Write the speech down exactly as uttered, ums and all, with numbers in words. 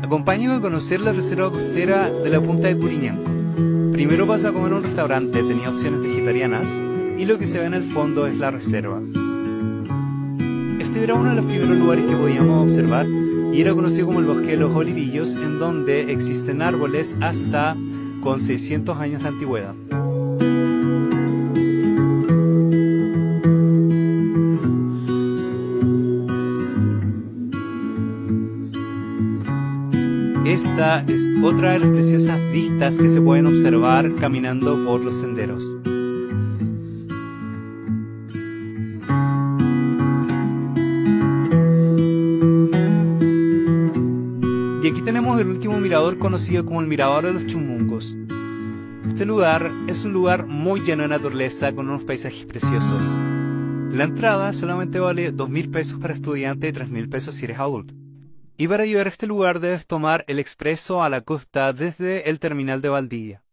Acompáñame a conocer la reserva costera de la Punta de Curiñanco. Primero vas a comer en un restaurante, tenía opciones vegetarianas, y lo que se ve en el fondo es la reserva. Este era uno de los primeros lugares que podíamos observar y era conocido como el Bosque de los Olivillos, en donde existen árboles hasta con seiscientos años de antigüedad. Esta es otra de las preciosas vistas que se pueden observar caminando por los senderos. Y aquí tenemos el último mirador, conocido como el Mirador de los Chumungos. Este lugar es un lugar muy lleno de naturaleza con unos paisajes preciosos. La entrada solamente vale dos mil pesos para estudiante y tres mil pesos si eres adulto. Y para llegar a este lugar debes tomar el expreso a la costa desde el terminal de Valdivia.